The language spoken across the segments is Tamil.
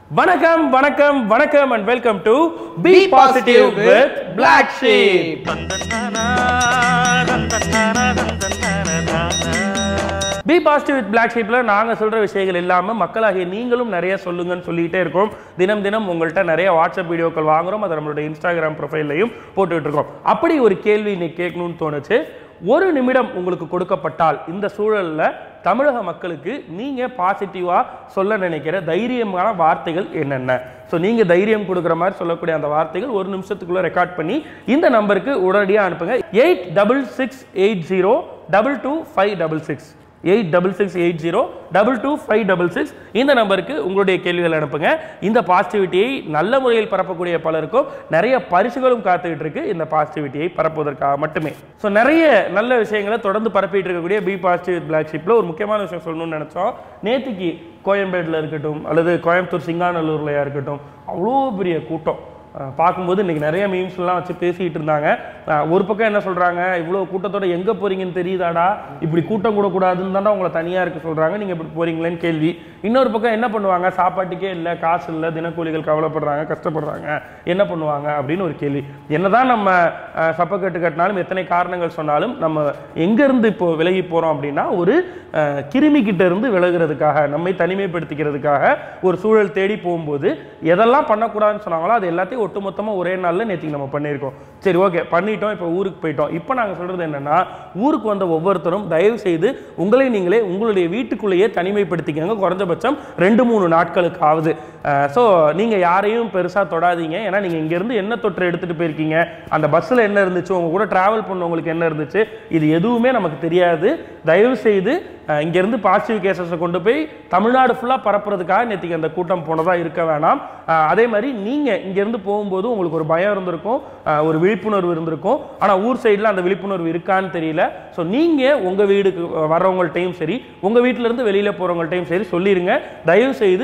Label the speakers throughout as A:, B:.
A: வணக்கம் வணக்கம் வணக்கம் and welcome to Be Positive with Black Sheep. Be Positive with Black Sheepல நாங்க சொல்ற விஷயங்கள் இல்லாம மக்களாகிய நீங்களும் நிறைய சொல்லுங்கன்னு சொல்லிட்டே இருக்கோம். தினம் தினம் உங்கள்கிட்ட நிறைய வாட்ஸ்அப் வீடியோக்கள் வாங்குறோம். அதை நம்மளோட இன்ஸ்டாகிராம் ப்ரொஃபைல்லையும் போட்டுட்டு இருக்கோம். அப்படி ஒரு கேள்வி இன்னைக்கு கேட்கணும்னு தோணுச்சு. ஒரு நிமிடம் உங்களுக்கு கொடுக்கப்பட்டால் இந்த சூழல்ல தமிழக மக்களுக்கு நீங்க பாசிட்டிவா சொல்ல நினைக்கிற தைரியமான வார்த்தைகள் என்னென்ன? ஸோ நீங்க தைரியம் கொடுக்குற மாதிரி சொல்லக்கூடிய அந்த வார்த்தைகள் ஒரு நிமிஷத்துக்குள்ள ரெக்கார்ட் பண்ணி இந்த நம்பருக்கு உடனடியாக அனுப்புங்க. 8668022566 8668022566 இந்த நம்பருக்கு உங்களுடைய கேள்விகள் அனுப்புங்க. இந்த பாசிட்டிவிட்டியை நல்ல முறையில் பரப்பக்கூடிய பலருக்கும் நிறைய பரிசுகளும் காத்துக்கிட்டு இருக்கு இந்த பாசிட்டிவிட்டியை பரப்புவதற்காக மட்டுமே. ஸோ நிறைய நல்ல விஷயங்களை தொடர்ந்து பரப்பிட்டு இருக்கக்கூடிய பி பாசிட்டிவ் வித் பிளாக் ஷீப்ல ஒரு முக்கியமான விஷயம் சொல்லணும்னு நினைச்சோம். நேற்றுக்கு கோயம்பேடுல இருக்கட்டும் அல்லது கோயம்புத்தூர் சிங்காநல்லூர்லையா இருக்கட்டும் அவ்வளோ பெரிய கூட்டம் பார்க்கும்போது இன்றைக்கி நிறைய மீம்ஸ்லாம் வச்சு பேசிக்கிட்டு இருந்தாங்க. ஒரு பக்கம் என்ன சொல்கிறாங்க, இவ்வளோ கூட்டத்தோட எங்கே போகிறீங்கன்னு தெரியுதாடா, இப்படி கூட்டம் கூடக்கூடாதுன்னு தானே உங்களை தனியாக இருக்க சொல்கிறாங்க, நீங்கள் இப்படி போகிறீங்களேன்னு கேள்வி. இன்னொரு பக்கம் என்ன பண்ணுவாங்க, சாப்பாட்டுக்கே இல்லை, காசு இல்லை, தினக்கூலிகள் கவலைப்படுறாங்க, கஷ்டப்படுறாங்க, என்ன பண்ணுவாங்க அப்படின்னு ஒரு கேள்வி. என்னதான் நம்ம சப்பக்கட்டு கட்டினாலும் எத்தனை காரணங்கள் சொன்னாலும் நம்ம எங்கேருந்து இப்போ விலகி போகிறோம் அப்படின்னா ஒரு கிருமிக்கிட்ட இருந்து விலகிறதுக்காக, நம்மை தனிமைப்படுத்திக்கிறதுக்காக ஒரு சூழல் தேடி போகும்போது எதெல்லாம் பண்ணக்கூடாதுன்னு சொன்னாங்களோ அது எல்லாத்தையும் ஒட்டுமொத்தமாக ஒரே நாளில் நேற்று நம்ம பண்ணியிருக்கோம். சரி, ஓகே, பண்ணிட்டோம், இப்போ ஊருக்கு போயிட்டோம். இப்போ நாங்கள் சொல்கிறது என்னென்னா, ஊருக்கு வந்த ஒவ்வொருத்தரும் தயவு செய்து உங்களை நீங்களே உங்களுடைய வீட்டுக்குள்ளேயே தனிமைப்படுத்திக்கங்க, குறைஞ்சபட்சம் 2-3 நாட்களுக்காவது. ஸோ நீங்கள் யாரையும் பெருசாக தொடாதீங்க. ஏன்னா நீங்கள் இங்கேருந்து என்ன தொற்று எடுத்துகிட்டு போயிருக்கீங்க, அந்த பஸ்ஸில் என்ன இருந்துச்சு, உங்கள் கூட ட்ராவல் பண்ணவங்களுக்கு என்ன இருந்துச்சு, இது எதுவுமே நமக்கு தெரியாது. தயவு செய்து இங்கேருந்து பாசிட்டிவ் கேசஸை கொண்டு போய் தமிழ்நாடு ஃபுல்லாக பரப்புறதுக்காக நேற்றுக்கு அந்த கூட்டம் போனதாக இருக்க வேணாம். அதே மாதிரி நீங்கள் இங்கேருந்து போகும்போது உங்களுக்கு ஒரு பயம் இருந்திருக்கும், ஒரு விழிப்புணர்வு இருந்திருக்கும். ஆனால் ஊர் சைடில் அந்த விழிப்புணர்வு இருக்கான்னு தெரியல. ஸோ நீங்கள் உங்கள் வீடுக்கு வர்றவங்கள்ட்டையும் சரி, உங்கள் வீட்டிலேருந்து வெளியில் போகிறவங்கள்ட்டையும் சரி சொல்லிடுங்க. தயவு செய்து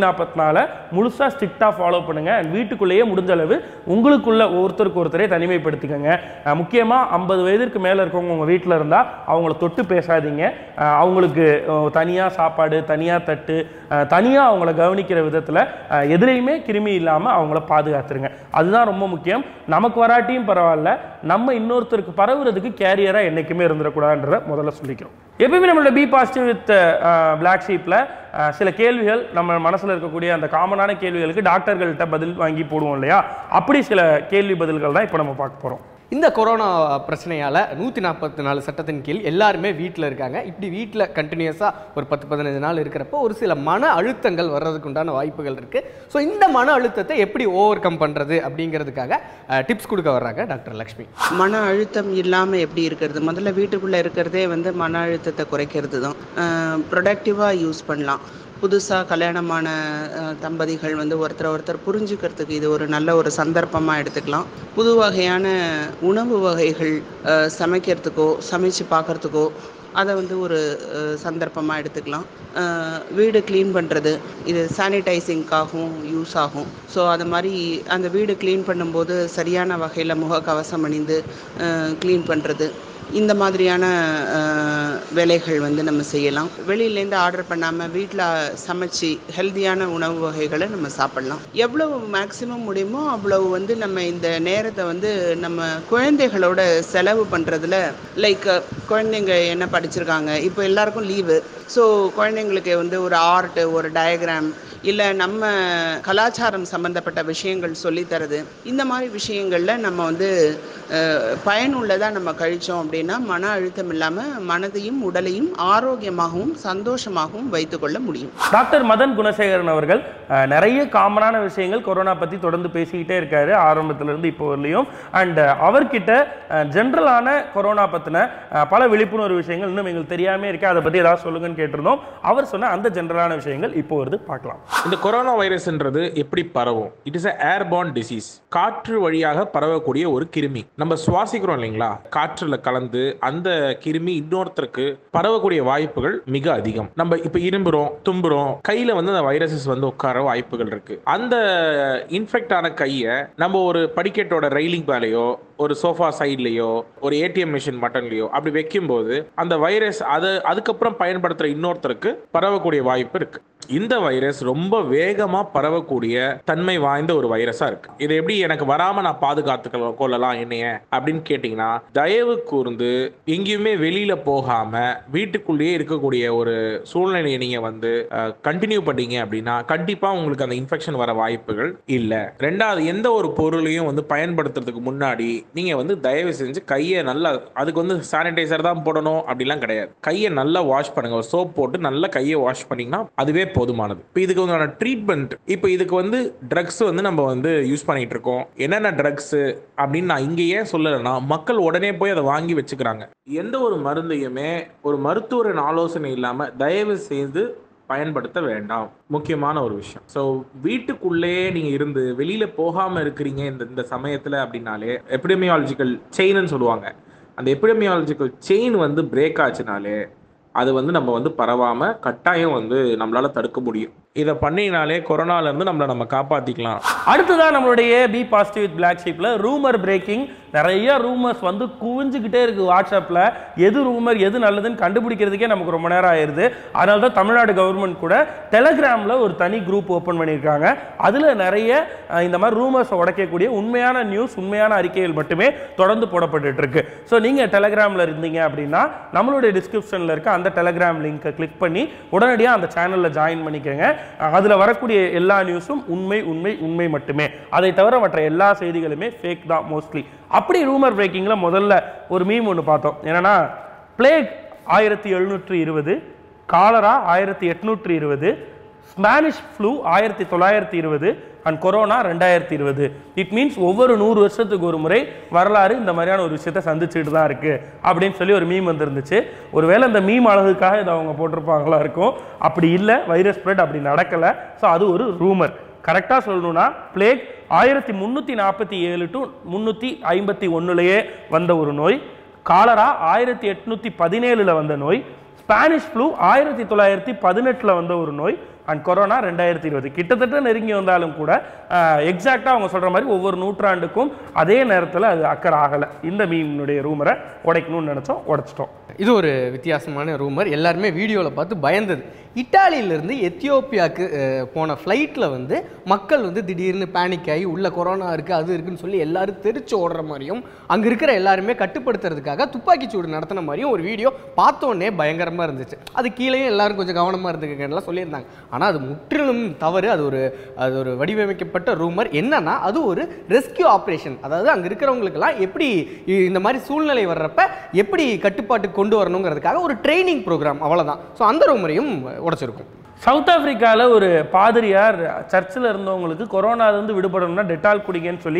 A: 144 முழுசாக ஸ்ட்ரிக்டாக ஃபாலோ பண்ணுங்கள். அண்ட் வீட்டுக்குள்ளேயே முடிஞ்ச அளவு உங்களுக்குள்ள ஒருத்தருக்கு ஒருத்தரே தனிமைப்படுத்திக்கங்க. முக்கியமாக 50 வயதிற்கு மேலே இருக்கவங்க உங்கள் வீட்டில் இருந்தால் அவங்கள தொட்டு பேசாதீங்க. அவங்களுக்கு தனியாக சாப்பாடு, தனியாக தட்டு, தனியாக அவங்கள கவனிக்கிற விதத்தில் எதுலேயுமே கிருமி இல்லாமல் அவங்கள பாதுகாத்துருங்க. அதுதான் ரொம்ப முக்கியம். நமக்கு வராட்டியும் பரவாயில்ல, நம்ம இன்னொருத்தருக்கு பரவுறதுக்கு கேரியராக என்றைக்குமே இருந்துடக்கூடாதுன்றத முதல்ல சொல்லிக்கிறோம். எப்பயுமே நம்மளோட பி பாசிட்டிவ் வித் பிளாக் ஷீப்பில் சில கேள்விகள் நம்ம மனசில் இருக்கக்கூடிய அந்த காமனான கேள்விகளுக்கு டாக்டர்கள்ட்ட பதில் வாங்கி போடுவோம் இல்லையா, அப்படி சில கேள்வி பதில்கள் தான் இப்போ நம்ம பார்க்க போகிறோம்.
B: இந்த கொரோனா பிரச்சனையால் 144 சட்டத்தின் கீழ் எல்லாருமே வீட்டில் இருக்காங்க. இப்படி வீட்டில் கண்டினியூஸாக ஒரு 10-15 நாள் இருக்கிறப்போ ஒரு சில மன அழுத்தங்கள் வர்றதுக்கு உண்டான வாய்ப்புகள் இருக்குது. ஸோ இந்த மன அழுத்தத்தை எப்படி ஓவர் கம் பண்ணுறது அப்படிங்கிறதுக்காக டிப்ஸ் கொடுக்க வர்றாங்க டாக்டர் லக்ஷ்மி.
C: மன அழுத்தம் இல்லாமல் எப்படி இருக்கிறது, முதல்ல வீட்டுக்குள்ளே இருக்கிறதே மன அழுத்தத்தை குறைக்கிறது தான். ப்ரொடக்டிவாக யூஸ் பண்ணலாம். புதுசாக கல்யாணமான தம்பதிகள் ஒருத்தர் புரிஞ்சுக்கிறதுக்கு இது ஒரு நல்ல ஒரு சந்தர்ப்பமாக எடுத்துக்கலாம். புது வகையான உணவு வகைகள் சமைக்கிறதுக்கோ சமைச்சு பார்க்குறதுக்கோ அதை ஒரு சந்தர்ப்பமாக எடுத்துக்கலாம். வீடு க்ளீன் பண்ணுறது, இது சானிடைசிங்காகவும் யூஸ் ஆகும். ஸோ அது மாதிரி அந்த வீடு க்ளீன் பண்ணும்போது சரியான வகையில் முகக்கவசம் அணிந்து க்ளீன் பண்ணுறது, இந்த மாதிரியான வேலைகள் நம்ம செய்யலாம். வெளியிலேருந்து ஆர்டர் பண்ணாமல் வீட்டில் சமைச்சு ஹெல்த்தியான உணவு வகைகளை நம்ம சாப்பிடலாம். எவ்வளவு மேக்சிமம் முடியுமோ அவ்வளவு நம்ம இந்த நேரத்தை நம்ம குழந்தைகளோட செலவு பண்ணுறதுல, லைக் குழந்தைங்க என்ன படிச்சிருக்காங்க, இப்போ எல்லாருக்கும் லீவு. ஸோ குழந்தைங்களுக்கு ஒரு ஆர்ட், ஒரு டயக்ராம், இல்லை நம்ம கலாச்சாரம் சம்மந்தப்பட்ட விஷயங்கள் சொல்லித்தரது, இந்த மாதிரி விஷயங்களில் நம்ம பயனுள்ளதாக நம்ம கழித்தோம் அப்படின்னா மன அழுத்தம் இல்லாமல் மனதையும் உடலையும் ஆரோக்கியமாகவும் சந்தோஷமாகவும் வைத்துக்கொள்ள முடியும்.
A: டாக்டர் மதன் குணசேகரன் அவர்கள் நிறைய காமனான விஷயங்கள் கொரோனா பற்றி தொடர்ந்து பேசிக்கிட்டே இருக்காரு ஆரம்பத்திலிருந்து இப்போ வரலையும். அண்ட் அவர்கிட்ட ஜென்ரலான கொரோனா பற்றின பல விழிப்புணர்வு விஷயங்கள் இன்னும் எங்களுக்கு தெரியாமல் இருக்கு, அதை பற்றி ஏதாவது சொல்லுங்கன்னு கேட்டிருந்தோம். அவர் சொன்ன அந்த ஜென்ரலான விஷயங்கள் இப்போ வருது, பார்க்கலாம்.
D: இந்த கொரோனா வைரஸ்ன்றது எப்படி பரவும்? It is airborne disease. காற்று வழியாக பரவக்கூடிய ஒரு கிருமி. நம்ம சுவாசிக்கிறோம் இல்லைங்களா, காற்றுல கலந்து அந்த கிருமி இன்னொருத்தருக்கு பரவக்கூடிய வாய்ப்புகள் மிக அதிகம். நம்ம இப்ப இரும்புறோம், தும்புறோம், கையில அந்த வைரஸஸ் உட்கார வாய்ப்புகள் இருக்கு. அந்த இன்ஃபெக்ட் ஆன கையை நம்ம ஒரு படிக்கட்டோட ரெயிலிங் மேலேயோ, ஒரு சோஃபா சைட்லயோ, ஒரு ஏடிஎம் மிஷின் பட்டன்லயோ அப்படி வைக்கும் போது அந்த வைரஸ் அதுக்கப்புறம் பயன்படுத்துற இன்னொருத்தருக்கு பரவக்கூடிய வாய்ப்பு இருக்கு. இந்த வைரஸ் ரொம்ப வேகமா பரவக்கூடிய தன்மை வாய்ந்த ஒரு வைரஸா இருக்கு. இதை எப்படி எனக்கு வராம நான் பாதுகாத்து கொள்ளலாம் என்னைய அப்படின்னு கேட்டீங்கன்னா, தயவு கூர்ந்து எங்கேயுமே வெளியில போகாம வீட்டுக்குள்ளேயே இருக்கக்கூடிய ஒரு சூழ்நிலையை நீங்க வந்து கண்டினியூ பண்ணீங்க அப்படின்னா கண்டிப்பா உங்களுக்கு அந்த இன்ஃபெக்ஷன் வர வாய்ப்புகள் இல்ல. ரெண்டாவது, எந்த ஒரு பொருளையும் வந்து பயன்படுத்துறதுக்கு முன்னாடி நீங்க வந்து தயவு செஞ்சு கையை நல்லா, அதுக்கு வந்து சானிடைசர் தான் போடணும் அப்படிலாம் கிடையாது, கையை நல்லா வாஷ் பண்ணுங்க. ஒரு சோப் போட்டு நல்லா கையை வாஷ் பண்ணீங்கன்னா அதுவே போதுமானது. இப்போ இதுக்கு வந்து ட்ரீட்மெண்ட், இப்போ இதுக்கு வந்து ட்ரக்ஸ் வந்து நம்ம வந்து யூஸ் பண்ணிட்டு இருக்கோம். என்னென்ன ட்ரக்ஸ் அப்படின்னு நான் இங்கே ஏன் சொல்லலைன்னா, மக்கள் உடனே போய் அதை வாங்கி வச்சுக்கிறாங்க. எந்த ஒரு மருந்தையுமே ஒரு மருத்துவரின் ஆலோசனை இல்லாம தயவு செய்து பயன்படுத்த வேண்டாம். முக்கியமான ஒரு விஷயம். ஸோ வீட்டுக்குள்ளேயே நீங்க இருந்து வெளியில போகாம இருக்கிறீங்க இந்த சமயத்துல அப்படின்னாலே, எபிடெமியாலஜிக்கல் செயின்னு சொல்லுவாங்க, அந்த எபிடெமியாலஜிக்கல் செயின் வந்து பிரேக் ஆச்சுனாலே அது வந்து நம்ம வந்து பரவாம கட்டாயம் வந்து நம்மளால தடுக்க முடியும். இதை பண்ணினாலே கொரோனால இருந்து நம்ம காப்பாத்திக்கலாம்.
A: அடுத்ததான் நம்மளுடைய பி பாசிட்டிவ் வித் பிளாக் ஷீப்ல ரூமர் பிரேக்கிங். நிறைய ரூமர்ஸ் வந்து குவிஞ்சுக்கிட்டே இருக்கு வாட்ஸ்அப்ல. எது ரூமர் எது நல்லதுன்னு கண்டுபிடிக்கிறதுக்கே நமக்கு ரொம்ப நேரம் ஆயிருது. அதனால தான் தமிழ்நாடு கவர்மெண்ட் கூட டெலகிராம்ல ஒரு தனி குரூப் ஓப்பன் பண்ணியிருக்காங்க. அதுல நிறைய இந்த மாதிரி ரூமர்ஸை உடைக்கக்கூடிய உண்மையான நியூஸ், உண்மையான அறிக்கைகள் மட்டுமே தொடர்ந்து போடப்பட்டு இருக்கு. ஸோ நீங்க டெலகிராம்ல இருந்தீங்க அப்படின்னா நம்மளுடைய டிஸ்கிரிப்ஷன்ல இருக்க அந்த டெலகிராம் லிங்கை கிளிக் பண்ணி உடனடியாக அந்த சேனல்ல ஜாயின் பண்ணிக்கோங்க. அதுல வரக்கூடிய எல்லா நியூஸும் உண்மை உண்மை உண்மை மட்டுமே. அதை தவிர மற்ற எல்லா செய்திகளுமே ஃபேக் தான் மோஸ்ட்லி. அப்படி ரூமர் பிரேக்கிங்ல முதல்ல ஒரு மீம் ஒன்று பார்த்தோம். என்னன்னா, plague 1720, cholera 1820, Spanish flu 1920 and corona 2020. It means ஒவ்வொரு 100 வருஷத்துக்கு ஒரு முறை வரலாறு இந்த மாதிரியான ஒரு விஷயத்தை சந்திச்சுட்டு தான் இருக்கு அப்படின்னு சொல்லி ஒரு மீம் வந்துருந்துச்சு. ஒருவேளை இந்த மீம் அழகுக்காக இதை அவங்க போட்டிருப்பாங்களா இருக்கும். அப்படி இல்லை, வைரஸ் ஸ்ப்ரெட் அப்படி நடக்கலை. ஸோ அது ஒரு ரூமர். கரெக்டாக சொல்லணும்னா, பிளேக் 1347 to 351 வந்த ஒரு நோய், காலரா 1817 வந்த நோய், ஸ்பானிஷ் ஃப்ளூ 1918 வந்த ஒரு நோய் அண்ட் கொரோனா 2020. கிட்டத்தட்ட நெருங்கி வந்தாலும் கூட எக்ஸாக்டாக அவங்க சொல்கிற மாதிரி ஒவ்வொரு நூற்றாண்டுக்கும் அதே நேரத்தில் அது அக்கறை ஆகலை. இந்த மீனுடைய ரூமரை உடைக்கணும்னு நினச்சோம், உடைச்சிட்டோம்.
B: இது ஒரு வித்தியாசமான ரூமர். எல்லாருமே வீடியோவில் பார்த்து பயந்தது. இட்டாலியிலேருந்து எத்தியோப்பியாவுக்கு போன ஃப்ளைட்டில் வந்து மக்கள் வந்து திடீர்னு பேனிக் ஆகி உள்ள கொரோனா இருக்குது அது இருக்குன்னு சொல்லி எல்லாரும் தெரிச்சு ஓடுற மாதிரியும், அங்கே இருக்கிற எல்லாருமே கட்டுப்படுத்துறதுக்காக துப்பாக்கிச்சூடு நடத்தின மாதிரியும் ஒரு வீடியோ பார்த்தோன்னே பயங்கரமாக இருந்துச்சு. அது கீழேயும் எல்லாரும் கொஞ்சம் கவனமாக இருந்துக்கெல்லாம் சொல்லியிருந்தாங்க. ஆனால் அது முற்றிலும் தவறு. அது ஒரு வடிவமைக்கப்பட்ட ரூமர். என்னன்னா, அது ஒரு ரெஸ்கியூ ஆப்ரேஷன். அதாவது அங்கே இருக்கிறவங்களுக்கெல்லாம் எப்படி இந்த மாதிரி சூழ்நிலை வர்றப்ப எப்படி கட்டுப்பாட்டுக்கு கொண்டு வரணுங்கிறதுக்காக ஒரு ட்ரைனிங் ப்ரோக்ராம், அவ்வளோதான். ஸோ அந்த ரூமரையும் உடைச்சிருக்கும்.
A: சவுத் ஆப்பிரிக்காவில் ஒரு பாதிரியார் சர்ச்சில் இருந்தவங்களுக்கு கொரோனாவிலிருந்து விடுபடணும்னா டெட்டால் குடிங்கன்னு சொல்லி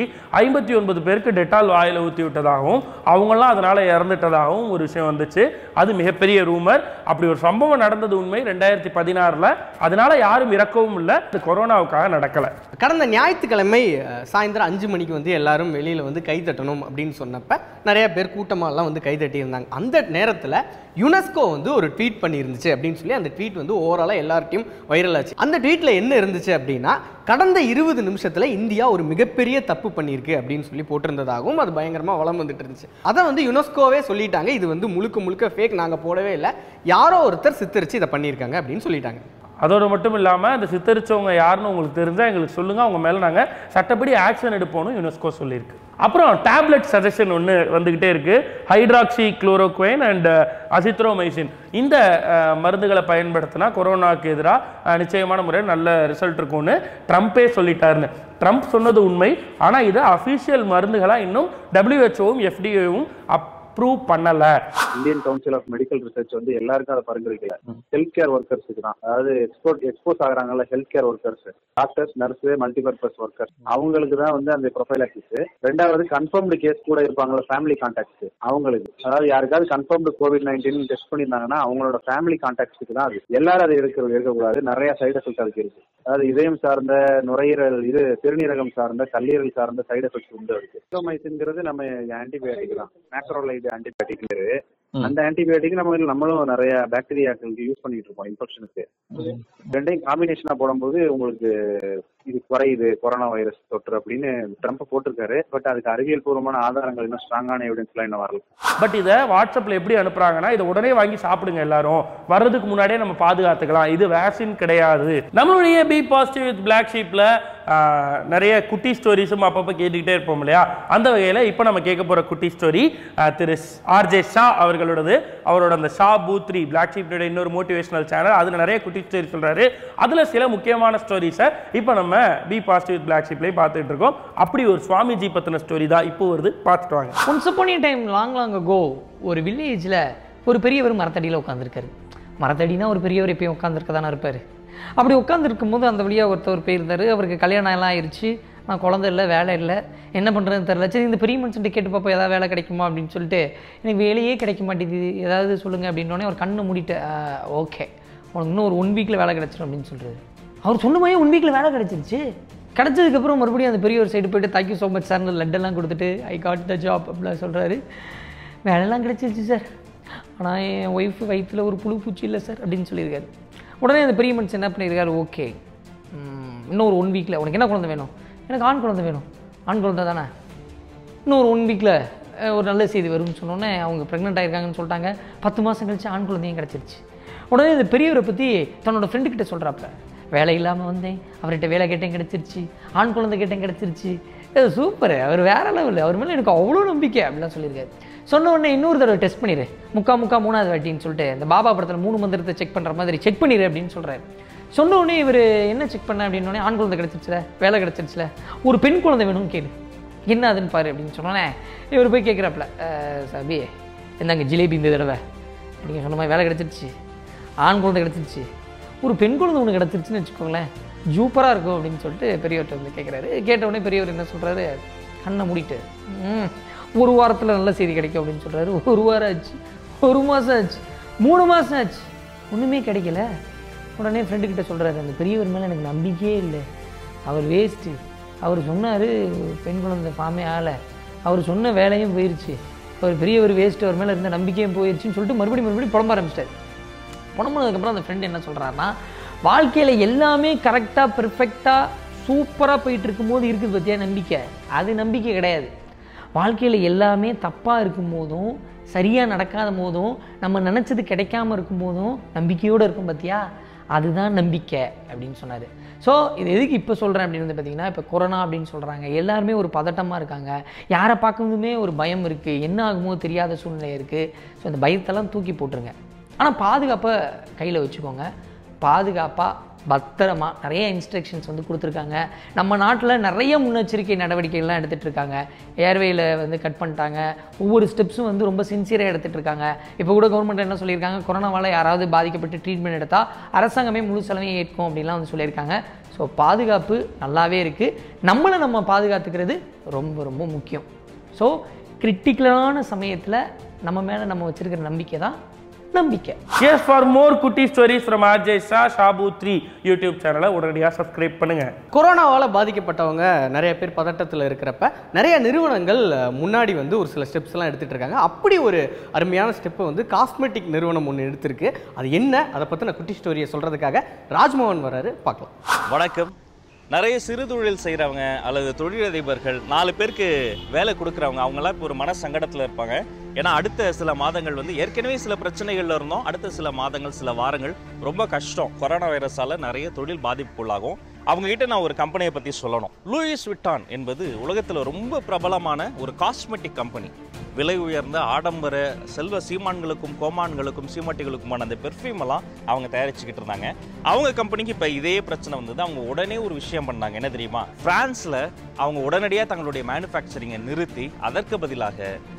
A: 59 பேருக்கு டெட்டால் வாயில் ஊற்றி விட்டதாகவும் அவங்களாம் அதனால் இறந்துட்டதாகவும் ஒரு விஷயம் வந்துச்சு. அது மிகப்பெரிய ரூமர். அப்படி ஒரு சம்பவம் நடந்தது உண்மை 2016. அதனால யாரும் இறக்கவும் இல்லை. இது கொரோனாவுக்காக நடக்கலை.
B: கடந்த ஞாயிற்றுக்கிழமை சாயந்தரம் 5 மணிக்கு வந்து எல்லாரும் வெளியில் வந்து கை தட்டணும் அப்படின்னு சொன்னப்ப நிறைய பேர் கூட்டமாலாம் வந்து கை தட்டி இருந்தாங்க. அந்த நேரத்தில் யுனெஸ்கோ வந்து ஒரு ட்வீட் பண்ணியிருந்துச்சு அப்படின்னு சொல்லி அந்த ட்வீட் வந்து ஓவராலாக எல்லார்ட்டையும் வைரல் ஆச்சு. அந்த ட்வீட்ல என்ன இருந்துச்சு அப்படின்னா, கடந்த 20 நிமிஷத்துல இந்தியா ஒரு மிகப்பெரிய தப்பு பண்ணியிருக்கு அப்படின்னு சொல்லி போட்டிருந்ததாகவும் அது பயங்கரமா வளம் வந்துட்டு இருந்துச்சு. அதை வந்து யுனெஸ்கோவே சொல்லிட்டாங்க, இது வந்து முழுக்க ஃபேக், நாங்க போடவே இல்லை, யாரோ ஒருத்தர் சித்தரிச்சு இதை பண்ணியிருக்காங்க அப்படின்னு சொல்லிட்டாங்க.
A: அதோடு மட்டும் இல்லாமல் இந்த சித்தரிச்சவங்க யாருன்னு உங்களுக்கு தெரிஞ்சால் எங்களுக்கு சொல்லுங்கள், அவங்க மேலே நாங்கள் சட்டப்படி ஆக்ஷன் எடுப்போம்னு யுனெஸ்கோ சொல்லியிருக்கு. அப்புறம் டேப்லெட் சஜஷன் ஒன்று வந்துக்கிட்டே இருக்குது. Hydroxychloroquine and azithromycin. இந்த மருந்துகளை பயன்படுத்தினா கொரோனாவுக்கு எதிராக நிச்சயமான முறையில் நல்ல ரிசல்ட் இருக்கும்னு ட்ரம்ப்பே சொல்லிட்டாருன்னு. ட்ரம்ப் சொன்னது உண்மை. ஆனால் இது அஃபீஷியல் மருந்துகளாக இன்னும் WHO-வும் FDA-வும் ப்ரூவ் பண்ணல.
E: Indian council of medical research வந்து எல்லாருக்கும் அதை பரிந்துரைக்கல. ஹெல்த் கேர் ஒர்க்கர்ஸுக்கு தான், அதாவது எக்ஸ்போஸ் ஆகுறாங்கல்ல health care workers, doctors, nurse, multipurpose workers, அவங்களுக்கு தான் வந்து அந்த ப்ரொஃபைலாக்சிஸ். ரெண்டாவது கன்ஃபர்ம்டு கேஸ் கூட இருப்பாங்கல்ல ஃபேமிலி கான்டாக்ட்ஸ், அவங்களுக்கு, அதாவது யாருக்காவது கன்ஃபர்ம்டு COVID-19 டெஸ்ட் பண்ணியிருந்தாங்கன்னா அவங்களோட ஃபேமிலி கான்டாக்ட்ஸுக்கு தான் அது. எல்லாரும் அதை இருக்கக்கூடாது. நிறைய சைடு எஃபெக்ட் அதுக்கு இருக்கு. அதாவது இதயம் சார்ந்த, நுரையீரல், சிறுநீரகம் சார்ந்த, கல்லீரல் சார்ந்த சைடு எஃபெக்ட்ஸ் உண்டு இருக்கு. அசித்ரோமைசின்ங்கிறது நம்ம ஆன்டிபயோட்டிக் தான், மேக்ரோலைடு ஆன்டிபயோட்டிக். அந்த ஆன்டிபயோட்டிக் நம்மளும் நிறைய பாக்டீரியாக்களுக்கு யூஸ் பண்ணிட்டு இருக்கோம் இன்ஃபெக்ஷனுக்கு. ரெண்டையும் காம்பினேஷனா போடும்போது உங்களுக்கு இது குறையுது கொரோனா வைரஸ் தொற்று அப்படின்னு ட்ரம்ப் போட்டிருக்காரு. பட் அதுக்கு அறிவியல் பூர்வமான ஆதாரங்கள் இன்னும் ஸ்ட்ராங்கான எவிடன்ஸ்லாம் இன்னும் வரல.
A: பட் இதை வாட்ஸ்அப்ல எப்படி அனுப்புறாங்கன்னா, இதை உடனே வாங்கி சாப்பிடுங்க எல்லாரும், வர்றதுக்கு முன்னாடியே நம்ம பாதுகாத்துக்கலாம், இது வேக்சின் கிடையாது. நம்மளுடைய பி பாசிட்டிவ் வித் பிளாக் ஷீப்ல நிறைய குட்டி ஸ்டோரிஸும் அப்பப்போ கேட்டுக்கிட்டே இருப்போம் இல்லையா? அந்த வகையில் இப்போ நம்ம கேட்க போகிற குட்டி ஸ்டோரி திரு ஆர்ஜே ஷா அவர்களோடது. அவரோட அந்த ஷா பூத் 3 பிளாக் ஷீப்போட இன்னொரு மோட்டிவேஷனல் சேனல், அதில் நிறைய குட்டி ஸ்டோரி சொல்கிறாரு. அதில் சில முக்கியமான ஸ்டோரிஸை இப்போ நம்ம பி பாசிட்டிவ் வித் பிளாக் ஷீப்லேயும் பார்த்துட்டு இருக்கோம். அப்படி ஒரு சுவாமிஜி பற்றின ஸ்டோரி தான் இப்போ வருது, பார்த்துட்டு வாங்க.
F: Once upon a time long ago ஒரு வில்லேஜில் ஒரு பெரியவர் மரத்தடியில் உட்காந்துருக்காரு. மரத்தடினா ஒரு பெரியவர் எப்பயும் உட்காந்துருக்க தானே இருப்பார். அப்படி உட்காந்துருக்கும் போது அந்த வழியாக ஒருத்தர் போயிருந்தார். அவருக்கு கல்யாணம் எல்லாம் ஆயிடுச்சு, நான் குழந்தை இல்லை, வேலை இல்லை, என்ன பண்ணுறதுன்னு தெரில. சரி, இந்த பெரிய மனுஷன்ட்டு கேட்டு பார்ப்போம் ஏதாவது வேலை கிடைக்குமா அப்படின்னு சொல்லிட்டு, எனக்கு வேலையே கிடைக்க மாட்டேங்குது, ஏதாவது சொல்லுங்கள் அப்படின்னோடனே அவர் கண்ணை மூடிட்டு, ஓகே உனக்கு இன்னும் ஒரு 1 வீக்கில் வேலை கிடச்சிடும் அப்படின்னு சொல்கிறாரு. அவர் சொன்ன மாதிரி 1 வீக்கில் வேலை கிடச்சிருச்சு. கிடச்சதுக்கப்புறம் மறுபடியும் அந்த பெரிய ஒரு சைடு போய்ட்டு தேங்க்யூ ஸோ மச் சார், லட்டெல்லாம் கொடுத்துட்டு ஐ காட் த ஜாப் அப்படிலாம் சொல்கிறாரு. வேலையெல்லாம் கிடச்சிருச்சு சார், ஆனால் என் ஒய்ஃபு வயிற்றில் ஒரு புழு பூச்சி இல்லை சார் அப்படின்னு சொல்லியிருக்காரு. உடனே அந்த பெரிய மனுஷன் என்ன பண்ணியிருக்காரு, ஓகே இன்னும் ஒரு 1 வீக்கில் உனக்கு என்ன குழந்தை வேணும்? எனக்கு ஆண் குழந்தை வேணும். ஆண் குழந்தை தானே, இன்னும் ஒரு 1 வீக்கில் ஒரு நல்ல செய்தி வரும்னு சொன்னோன்னே அவங்க ப்ரெக்னென்ட் ஆகிருக்காங்கன்னு சொல்லிட்டாங்க. 10 மாதம் கழிச்சு ஆண் குழந்தையும் கிடச்சிருச்சு. உடனே இந்த பெரியவரை பற்றி தன்னோட ஃப்ரெண்டுக்கிட்ட சொல்கிறாப்ப, வேலை இல்லாமல் வந்தேன், அவர்கிட்ட வேலை கேட்டேன் கிடச்சிருச்சு, ஆண் குழந்தை கேட்டேன் கிடச்சிருச்சு, இது சூப்பர், அவர் வேற லெவல், அவர் மேலே எனக்கு அவ்வளோ நம்பிக்கை அப்படிலாம் சொல்லியிருக்காரு. சொன்ன உடனே இன்னொரு தடவை டெஸ்ட் பண்ணிடு, முக்கா 3வது வாட்டின்னு சொல்லிட்டு இந்த பாபா படத்தில் 3 மந்திரத்தை செக் பண்ணுற மாதிரி செக் பண்ணிடு அப்படின்னு சொல்கிறாரு. சொன்ன உடனே இவர் என்ன செக் பண்ண அப்படின்னோடனே, ஆண் குழந்தை கிடச்சிருச்சுல, வேலை கிடச்சிருச்சுல, ஒரு பெண் குழந்தை வேணும்னு கேளு, என்ன அதுன்னு பாரு அப்படின்னு சொன்னோன்னே இவர் போய் கேட்குறாப்புல, சாபி இந்தாங்க ஜிலேபி இந்த தடவை, நீங்கள் சொன்ன மாதிரி வேலை கிடச்சிருச்சு, ஆண் குழந்தை கிடச்சிருச்சு, ஒரு பெண் குழந்தை ஒன்று கிடச்சிருச்சுன்னு வச்சுக்கோங்களேன், சூப்பராக இருக்கும் அப்படின்னு சொல்லிட்டு பெரியவர்கிட்ட வந்து கேட்குறாரு. கேட்டவுடனே பெரியவர் என்ன சொல்கிறாரு, கண்ணை மூடிட்டு, 1 வாரத்தில் நல்ல செய்தி கிடைக்கும் அப்படின்னு சொல்கிறாரு. 1 வாரம் ஆச்சு, 1 மாதம் ஆச்சு, 3 மாதம் ஆச்சு, ஒன்றுமே கிடைக்கல. உடனே ஃப்ரெண்டுக்கிட்ட சொல்கிறாரு, அந்த பெரியவர் மேலே எனக்கு நம்பிக்கையே இல்லை, அவர் வேஸ்ட்டு, அவர் சொன்னார் பெண் குழந்தை ஃபார்மே ஆகலை, அவர் சொன்ன வேலையும் போயிடுச்சு, அவர் பெரியவர் வேஸ்ட்டு, அவர் மேலே இருந்த நம்பிக்கையும் போயிடுச்சுன்னு சொல்லிட்டு மறுபடியும் புலம்ப ஆரம்பிச்சிட்டார். புலம்புனதுக்கப்புறம் அந்த ஃப்ரெண்டு என்ன சொல்கிறாருன்னா, வாழ்க்கையில் எல்லாமே கரெக்டாக பெர்ஃபெக்டாக சூப்பராக போயிட்டு இருக்கும்போது இருக்குது பார்த்தியா நம்பிக்கை, அது நம்பிக்கை கிடையாது. வாழ்க்கையில் எல்லாமே தப்பாக இருக்கும் போதும், சரியாக நடக்காத போதும், நம்ம நினச்சது கிடைக்காம இருக்கும் போதும் நம்பிக்கையோடு இருக்கும் பார்த்தியா, அதுதான் நம்பிக்கை அப்படின்னு சொன்னார். ஸோ இது எதுக்கு இப்போ சொல்கிறேன் அப்படின்னு வந்து பார்த்திங்கன்னா, இப்போ கொரோனா அப்படின்னு சொல்கிறாங்க, எல்லாருமே ஒரு பதட்டமாக இருக்காங்க, யாரை பார்க்கறதுமே ஒரு பயம் இருக்குது, என்ன ஆகுமோ தெரியாத சூழ்நிலை இருக்குது. ஸோ இந்த பயத்தெல்லாம் தூக்கி போட்டுருங்க, ஆனால் பாதுகாப்பை கையில் வச்சுக்கோங்க. பாதுகாப்பாக பத்திரமா நிறைய இன்ஸ்ட்ரக்ஷன்ஸ் வந்து கொடுத்துருக்காங்க. நம்ம நாட்டில் நிறைய முன்னெச்சரிக்கை நடவடிக்கைகள்லாம் எடுத்துகிட்டு இருக்காங்க. ஏர்வேயில் வந்து கட் பண்ணிட்டாங்க, ஒவ்வொரு ஸ்டெப்ஸும் வந்து ரொம்ப சின்சியராக எடுத்துகிட்டு இருக்காங்க. இப்போ கூட கவர்மெண்ட் என்ன சொல்லியிருக்காங்க, கொரோனாவால் யாராவது பாதிக்கப்பட்டு ட்ரீட்மெண்ட் எடுத்தால் அரசாங்கமே முழு செலவையும் ஏற்கும் அப்படின்லாம் வந்து சொல்லியிருக்காங்க. ஸோ பாதுகாப்பு நல்லாவே இருக்குது, நம்மளை நம்ம பாதுகாத்துக்கிறது ரொம்ப ரொம்ப முக்கியம். ஸோ கிரிட்டிக்கலான சமயத்தில் நம்ம மேலே நம்ம வச்சுருக்கிற நம்பிக்கை தான் நம்பிக்கை.
A: Yes, for more குட்டி ஸ்டோரிஸ் from RJ Shah ஷாபு 3 யூடியூப் சேனலை உடனடியாக சப்ஸ்கிரைப் பண்ணுங்க.
B: கொரோனாவால் பாதிக்கப்பட்டவங்க நிறைய பேர் பதட்டத்தில் இருக்கிறப்ப நிறைய நிறுவனங்கள் முன்னாடி வந்து ஒரு சில ஸ்டெப்ஸ் எல்லாம் எடுத்துகிட்டு இருக்காங்க. அப்படி ஒரு அருமையான ஸ்டெப்பை வந்து காஸ்மெட்டிக் நிறுவனம் ஒன்று எடுத்திருக்கு. அது என்ன, அதை பற்றின குட்டி ஸ்டோரியை சொல்கிறதுக்காக ராஜ்மோகன் வராரு, பார்க்கலாம்.
G: வணக்கம். நிறைய சிறு தொழில் செய்கிறவங்க அல்லது தொழிலதிபர்கள் 4 பேருக்கு வேலை கொடுக்குறவங்க, அவங்களாம் இப்போ ஒரு மன சங்கடத்தில் இருப்பாங்க. ஏன்னா அடுத்த சில மாதங்கள் வந்து ஏற்கனவே சில பிரச்சனைகள்ல இருந்தோம், அடுத்த சில மாதங்கள் சில வாரங்கள் ரொம்ப கஷ்டம். கொரோனா வைரஸால் நிறைய தொழில் பாதிப்புக்குள்ளாகும். அவங்ககிட்ட நான் ஒரு கம்பெனியை பற்றி சொல்லணும். லூயிஸ் விட்டான் என்பது உலகத்தில் ரொம்ப பிரபலமான ஒரு காஸ்மெட்டிக் கம்பெனி. விலை உயர்ந்த ஆடம்பர செல்வ சீமான்களுக்கும் கோமான்களுக்கும் சீமாட்டிகளுக்குமான அந்த பெர்ஃப்யூம் எல்லாம் அவங்க தயாரிச்சுக்கிட்டு இருந்தாங்க. அவங்க கம்பெனிக்கு இப்போ இதே பிரச்சனை வந்தது. அவங்க உடனே ஒரு விஷயம் பண்ணாங்க, என்ன தெரியுமா? பிரான்ஸில் அவங்க உடனடியாக தங்களுடைய மேனுஃபேக்சரிங்கை நிறுத்தி அதற்கு பதிலாக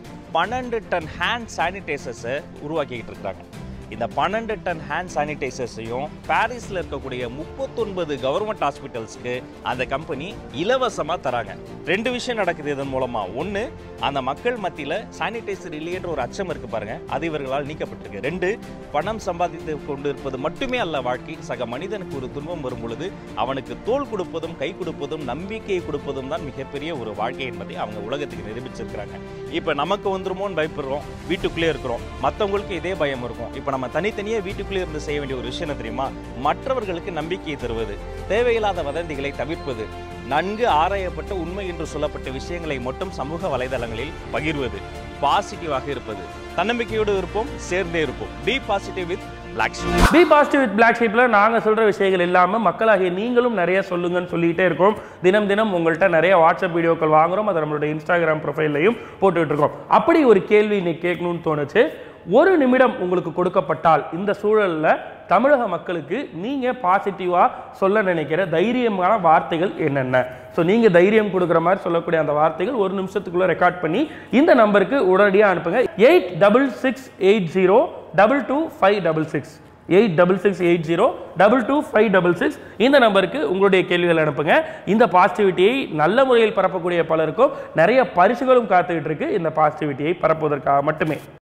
G: 12 டன் ஹேண்ட் சானிடைசர்ஸை உருவாக்கிக்கிட்டு இருக்காங்க. இந்த 12 டன் ஹேண்ட் சானிடைசர்ஸையும் பாரிஸில் இருக்கக்கூடிய 39 கவர்மெண்ட் ஹாஸ்பிட்டல்ஸ்க்கு அந்த கம்பெனி இலவசமாக தராங்க. 2 விஷயம் நடக்குது இதன் மூலமாக. ஒன்று, அந்த மக்கள் மத்தியில் சானிடைசர் இல்லையன்ற ஒரு அச்சம் இருக்குது பாருங்கள், அது இவர்களால் நீக்கப்பட்டிருக்கு. 2, பணம் சம்பாதித்து கொண்டு இருப்பது மட்டுமே அல்ல வாழ்க்கை. சக மனிதனுக்கு ஒரு துன்பம் வரும் பொழுது அவனுக்கு தோள் கொடுப்பதும் கை கொடுப்பதும் நம்பிக்கையை கொடுப்பதும் தான் மிகப்பெரிய ஒரு வாழ்க்கை என்பதை அவங்க உலகத்துக்கு நிரூபிச்சிருக்கிறாங்க. இப்போ நமக்கு வந்துருமோன்னு பயப்படுறோம், வீட்டுக்குள்ளே இருக்கிறோம், மற்றவங்களுக்கு இதே பயம் இருக்கும். இப்போ நம்ம தனித்தனியே வீட்டுக்குள்ளே இருந்து செய்ய வேண்டிய ஒரு விஷயம் என்ன தெரியுமா? மற்றவர்களுக்கு நம்பிக்கையை தருவது, தேவையில்லாத வதந்திகளை தவிர்ப்பது, நன்கு ஆராயப்பட்ட உண்மை என்று சொல்லப்பட்ட விஷயங்களை மட்டும் சமூக வலைதளங்களில் பகிர்வது, பாசிட்டிவாக இருப்பது. தன்னம்பிக்கையோடு இருப்போம், சேர்ந்தே இருப்போம். Be positive with black sheep.
A: Be positive with black ஷீப்ல நாங்க சொல்ற விஷயங்கள் இல்லாம மக்களாகிய நீங்களும் நிறைய சொல்லுங்கன்னு சொல்லிட்டே இருக்கோம். தினம் தினம் உங்கள்கிட்ட நிறைய வாட்ஸ்அப் வீடியோக்கள் வாங்குறோம், அதை நம்மளுடைய இன்ஸ்டாகிராம் ப்ரொஃபைல்லையும் போட்டுக்கிட்டு இருக்கோம். அப்படி ஒரு கேள்வி இன்னைக்கு கேட்கணும்னு தோணுச்சு. ஒரு நிமிடம் உங்களுக்கு கொடுக்கப்பட்டால் இந்த சூழல்ல தமிழக மக்களுக்கு நீங்க பாசிட்டிவா சொல்ல நினைக்கிற தைரியமான வார்த்தைகள் என்னென்ன? ஸோ நீங்க தைரியம் கொடுக்குற மாதிரி சொல்லக்கூடிய அந்த வார்த்தைகள் ஒரு நிமிஷத்துக்குள்ள ரெக்கார்ட் பண்ணி இந்த நம்பருக்கு உடனடியாக அனுப்புங்க. 8668022566 8668022566 இந்த நம்பருக்கு உங்களுடைய கேள்விகள் அனுப்புங்க. இந்த பாசிட்டிவிட்டியை நல்ல முறையில் பரப்பக்கூடிய பலருக்கும் நிறைய பரிசுகளும் காத்துக்கிட்டு இருக்கு இந்த பாசிட்டிவிட்டியை பரப்புவதற்காக மட்டுமே.